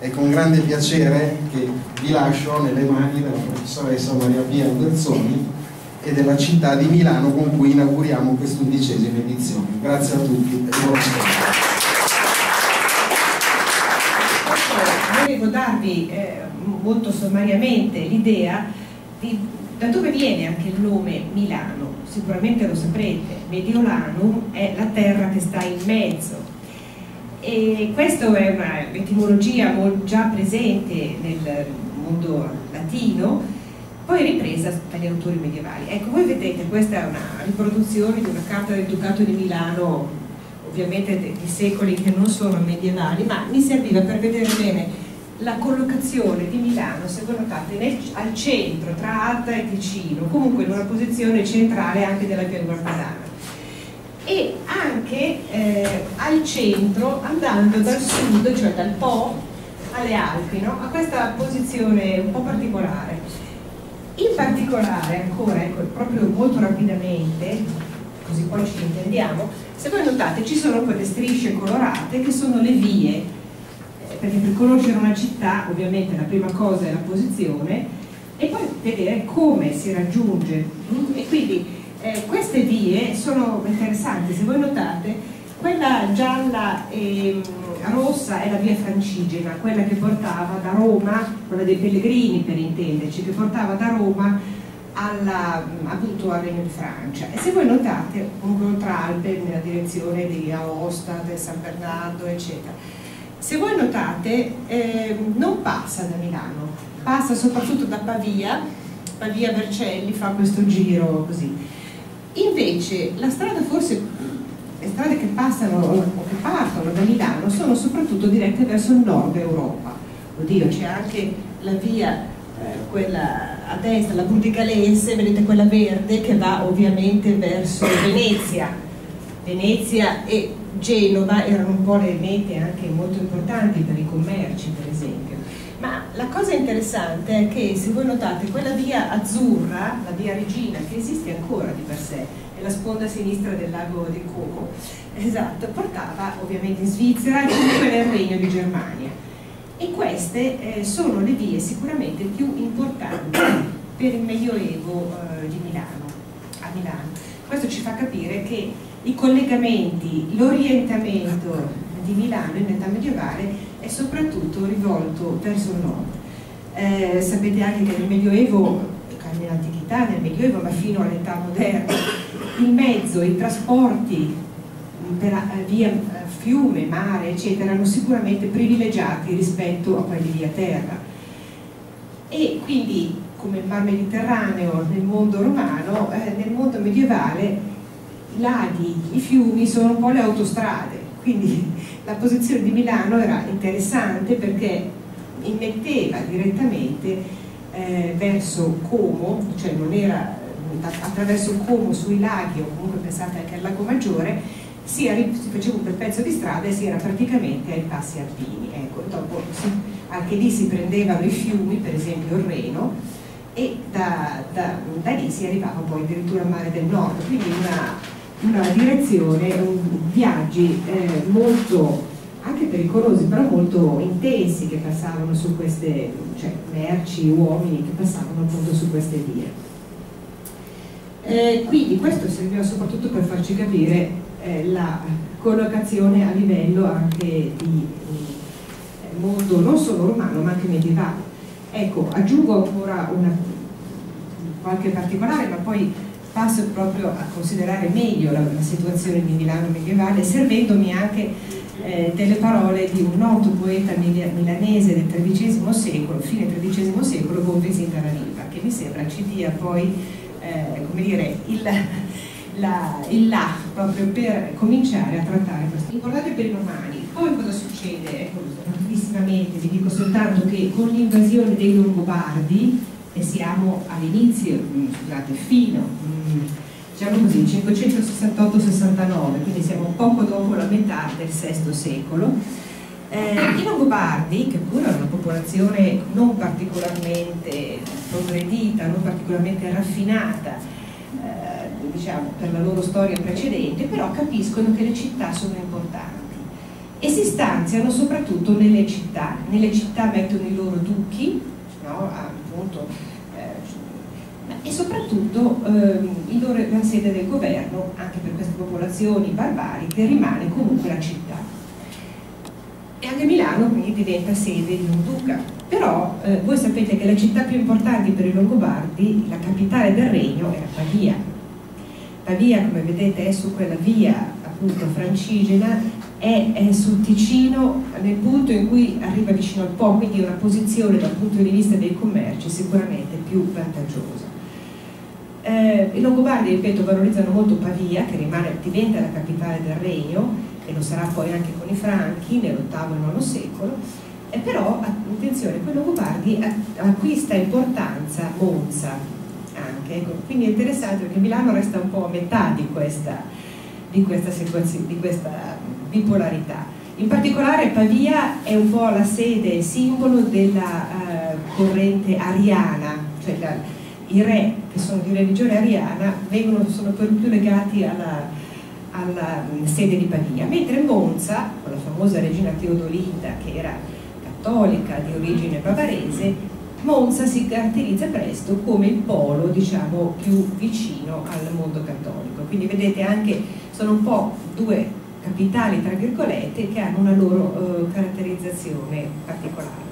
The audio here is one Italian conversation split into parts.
È con grande piacere che vi lascio nelle mani della professoressa Maria Pia Alberzoni e della città di Milano, con cui inauguriamo quest'11ª edizione. Grazie a tutti e buon ascolto. Volevo darvi molto sommariamente l'idea di da dove viene anche il nome Milano. Sicuramente lo saprete, Mediolanum è la terra che sta in mezzo, e questa è un'etimologia già presente nel mondo latino, poi ripresa dagli autori medievali. Ecco, voi vedete, questa è una riproduzione di una carta del Ducato di Milano, ovviamente di secoli che non sono medievali, ma mi serviva per vedere bene la collocazione di Milano, se voi notate, al centro, tra Alta e Ticino, comunque in una posizione centrale anche della pianura padana, e anche al centro, andando dal sud, cioè dal Po alle Alpi, no? A questa posizione un po' particolare. In particolare, ancora, ecco, proprio molto rapidamente, così poi ci intendiamo, se voi notate ci sono quelle strisce colorate che sono le vie, perché per conoscere una città ovviamente la prima cosa è la posizione e poi vedere come si raggiunge, e quindi queste vie sono interessanti. Se voi notate, quella gialla e rossa è la via Francigena, quella che portava da Roma, quella dei pellegrini per intenderci, che portava da Roma appunto al Regno di Francia. E se voi notate, oltralpe nella direzione di Aosta, del San Bernardo, eccetera, se voi notate non passa da Milano, passa soprattutto da Pavia Vercelli, fa questo giro così. Invece la strada, forse le strade che passano o che partono da Milano sono soprattutto dirette verso il nord Europa. Oddio, c'è anche la via, quella a destra, la Burdigalense, vedete, quella verde, che va ovviamente verso Venezia e Genova erano un po' le mete anche molto importanti per i commerci, per esempio. Ma la cosa interessante è che, se voi notate, quella via azzurra, la via Regina, che esiste ancora di per sé, è la sponda sinistra del lago di Como, esatto, portava ovviamente in Svizzera e comunque nel Regno di Germania. E queste sono le vie sicuramente più importanti per il Medioevo di Milano, a Milano. Questo ci fa capire che i collegamenti, l'orientamento di Milano in età medievale è soprattutto rivolto verso il nord. Sapete anche che nel Medioevo, nell'antichità, nel Medioevo, ma fino all'età moderna, il mezzo, i trasporti per via fiume, mare, eccetera, erano sicuramente privilegiati rispetto a quelli via terra. E quindi, come il Mar Mediterraneo nel mondo romano, nel mondo medievale i laghi, i fiumi sono un po' le autostrade, quindi la posizione di Milano era interessante perché immetteva direttamente verso Como, cioè non era attraverso Como sui laghi, o comunque pensate anche al Lago Maggiore, si faceva un bel pezzo di strada e si era praticamente ai passi alpini. Ecco, dopo anche lì si prendevano i fiumi, per esempio il Reno, e da lì si arrivava poi addirittura al mare del nord, quindi una direzione, viaggi molto anche pericolosi, però molto intensi, che passavano su queste, cioè merci, uomini che passavano appunto su queste vie. Quindi questo serviva soprattutto per farci capire la collocazione a livello anche di mondo non solo romano ma anche medievale. Ecco, aggiungo ancora qualche particolare, ma poi passo proprio a considerare meglio la situazione di Milano medievale, servendomi anche delle parole di un noto poeta milanese del XIII secolo, fine XIII secolo, Bonvesìn dalla Riva, che mi sembra ci dia poi come dire, il là proprio per cominciare a trattare questo. Importante per i romani. Poi cosa succede? Ecco, rapidissimamente vi dico soltanto che con l'invasione dei Longobardi, e siamo all'inizio, scusate, fino, diciamo così, 568-69, quindi siamo poco dopo la metà del VI secolo, i Longobardi, che pure erano una popolazione non particolarmente progredita, non particolarmente raffinata, diciamo, per la loro storia precedente, però capiscono che le città sono importanti e si stanziano soprattutto nelle città. Nelle città mettono i loro duchi, no? Appunto, e soprattutto la sede del governo, anche per queste popolazioni barbariche, rimane comunque la città. E anche Milano quindi diventa sede di un duca. Però voi sapete che le città più importanti per i Longobardi, la capitale del regno era Pavia. Pavia, come vedete, è su quella via appunto francigena, è sul Ticino, nel punto in cui arriva vicino al Po, quindi una posizione dal punto di vista dei commerci sicuramente più vantaggiosa. I Longobardi, ripeto, valorizzano molto Pavia, che diventa la capitale del regno, e lo sarà poi anche con i Franchi nell'VIII e IX secolo, però attenzione, poi Longobardi acquista importanza Monza anche, ecco, quindi è interessante perché Milano resta un po' a metà di questa situazione, di questa bipolarità. In particolare Pavia è un po' la sede, il simbolo della corrente ariana, cioè i re che sono di religione ariana sono per più legati alla sede di Pavia, mentre Monza, con la famosa regina Teodolita che era cattolica di origine bavarese, Monza si caratterizza presto come il polo, diciamo, più vicino al mondo cattolico. Quindi vedete anche, sono un po' due capitali tra virgolette che hanno una loro caratterizzazione particolare.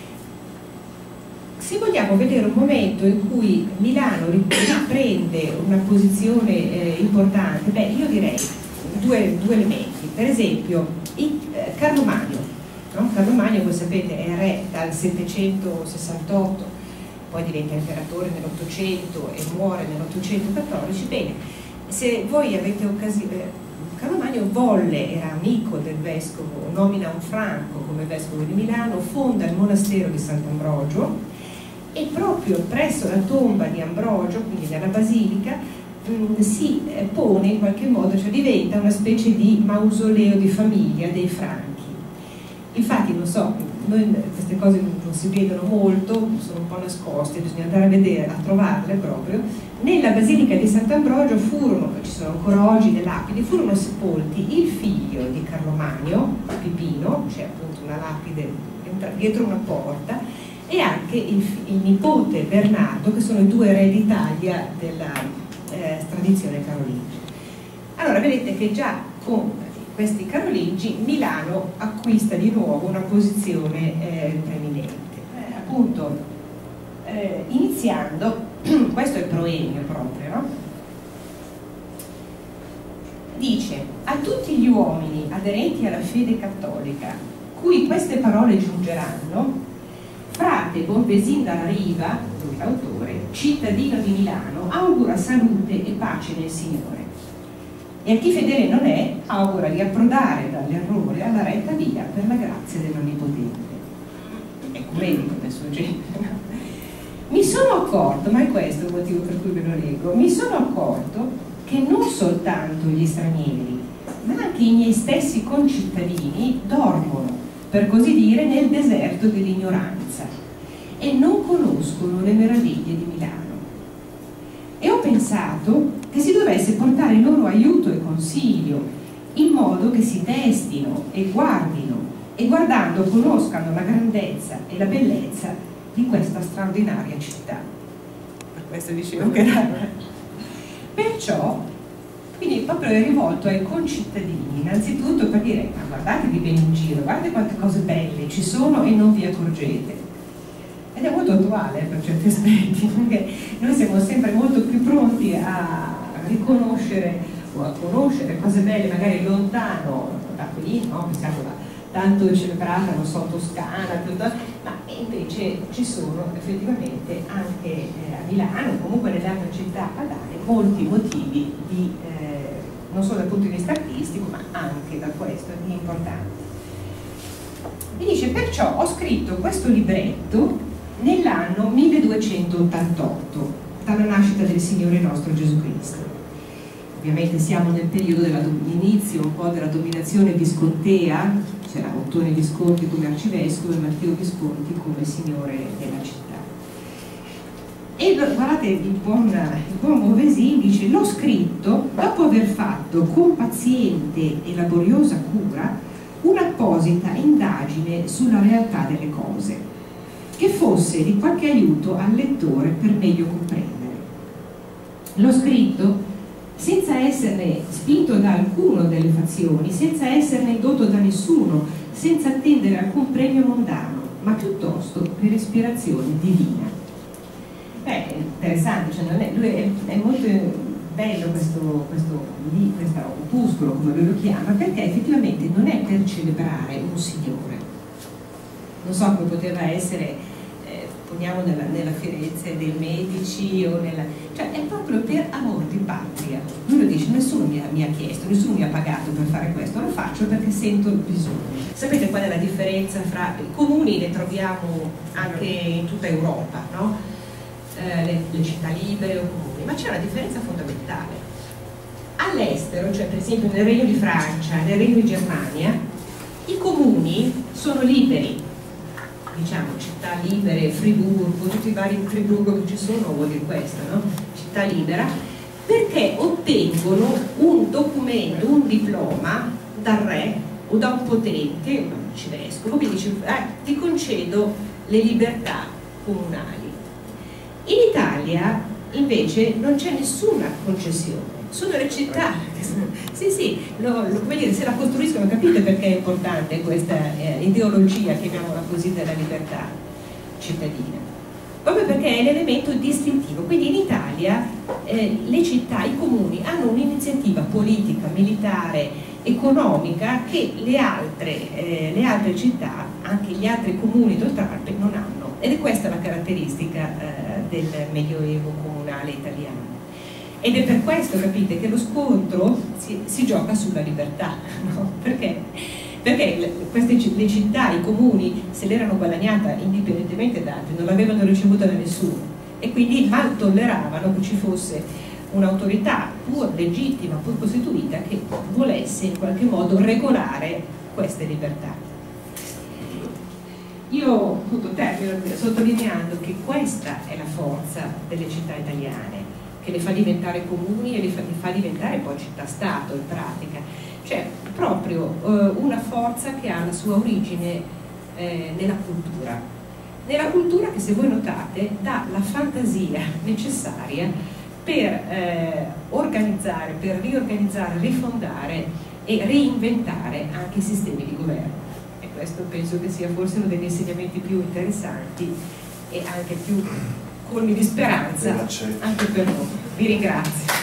Se vogliamo vedere un momento in cui Milano riprende una posizione importante, beh, io direi due elementi. Per esempio Carlo Magno, no? Carlo Magno, voi sapete, è re dal 768, poi diventa imperatore nell'800 e muore nell'814. Bene, se voi avete occasione, Carlo Magno era amico del vescovo, nomina un franco come vescovo di Milano, fonda il monastero di Sant'Ambrogio, e proprio presso la tomba di Ambrogio, quindi nella basilica, si pone in qualche modo, cioè diventa una specie di mausoleo di famiglia dei Franchi. Infatti, non so, queste cose non si vedono molto, sono un po' nascoste, bisogna andare a vedere, a trovarle proprio. Nella basilica di Sant'Ambrogio ci sono ancora oggi le lapidi, furono sepolti il figlio di Carlo Magno, Pipino, c'è appunto una lapide dietro una porta, e anche il nipote Bernardo, che sono i due re d'Italia della tradizione carolingia. Allora vedete che già con questi carolingi Milano acquista di nuovo una posizione preeminente. Appunto, iniziando, questo è il proemio proprio, no? Dice: a tutti gli uomini aderenti alla fede cattolica, cui queste parole giungeranno, frate Bombesin dalla Riva, lui l'autore, cittadino di Milano, augura salute e pace nel Signore. E a chi fedele non è, augura di approdare dall'errore alla retta via per la grazia dell'Onnipotente. Ecumenico del suo genere. Mi sono accorto, ma è questo il motivo per cui ve lo leggo, mi sono accorto che non soltanto gli stranieri, ma anche i miei stessi concittadini dormono, per così dire, nel deserto dell'ignoranza e non conoscono le meraviglie di Milano. E ho pensato che si dovesse portare loro aiuto e consiglio, in modo che si testino e guardino, e guardando conoscano la grandezza e la bellezza di questa straordinaria città. Per questo dicevo che era... Perciò, quindi proprio è rivolto ai concittadini, innanzitutto per dire: ma guardatevi bene in giro, guardate quante cose belle ci sono e non vi accorgete. Ed è molto attuale per certi aspetti, perché noi siamo sempre molto più pronti a riconoscere o a conoscere cose belle magari lontano da qui, no? Pensiamo tanto celebrata, non so, Toscana, ma invece ci sono effettivamente anche a Milano, comunque nelle altre città padane, molti motivi di, non solo dal punto di vista artistico, ma anche da questo di importanti. Mi dice: perciò ho scritto questo libretto nell'anno 1288, dalla nascita del Signore nostro Gesù Cristo. Ovviamente siamo nel periodo dell'inizio un po' della dominazione viscontea, c'era Ottone Visconti come arcivescovo e Matteo Visconti come signore della città. E guardate, il buon Beauvaisin dice: l'ho scritto dopo aver fatto con paziente e laboriosa cura una un'apposita indagine sulla realtà delle cose, che fosse di qualche aiuto al lettore per meglio comprendere. L'ho scritto senza esserne spinto da alcuno delle fazioni, senza esserne indotto da nessuno, senza attendere alcun premio mondano, ma piuttosto per ispirazione divina. È interessante, cioè lui è molto bello questo opuscolo, come lui lo chiama, perché effettivamente non è per celebrare un signore. Non so come poteva essere, poniamo nella Firenze dei Medici, o cioè è proprio per amor di patria. Lui lo dice: nessuno mi ha chiesto, nessuno mi ha pagato per fare questo, lo faccio perché sento il bisogno. Sapete qual è la differenza fra i comuni? Le troviamo anche in tutta Europa, no? Le città libere o comuni, ma c'è una differenza fondamentale. All'estero, cioè per esempio nel Regno di Francia, nel Regno di Germania, i comuni sono liberi, diciamo città libere, Friburgo, tutti i vari Friburgo che ci sono vuol dire questo, no? Città libera, perché ottengono un documento, un diploma dal re o da un potente, un arcivescovo, che dice: ti concedo le libertà comunali. In Italia invece non c'è nessuna concessione, sono le città, sì, come dire, se la costruiscono. Capite perché è importante questa ideologia, chiamiamola così, della libertà cittadina? Proprio perché è l'elemento distintivo. Quindi in Italia le città, i comuni hanno un'iniziativa politica, militare, economica che le altre città, anche gli altri comuni d'Oltralpe, non hanno. Ed è questa la caratteristica del Medioevo comunale italiano. Ed è per questo, capite, che lo scontro si gioca sulla libertà, no? Perché le città, i comuni, se l'erano guadagnata indipendentemente da altri, non l'avevano ricevuta da nessuno, e quindi mal tolleravano che ci fosse un'autorità pur legittima, pur costituita, che volesse in qualche modo regolare queste libertà. Io appunto termino sottolineando che questa è la forza delle città italiane, che le fa diventare comuni e le fa diventare poi città-stato in pratica, cioè proprio una forza che ha la sua origine nella cultura che, se voi notate, dà la fantasia necessaria per organizzare, per riorganizzare, rifondare e reinventare anche i sistemi di governo. E questo penso che sia forse uno degli insegnamenti più interessanti e anche più colmi di speranza anche per noi. Vi ringrazio.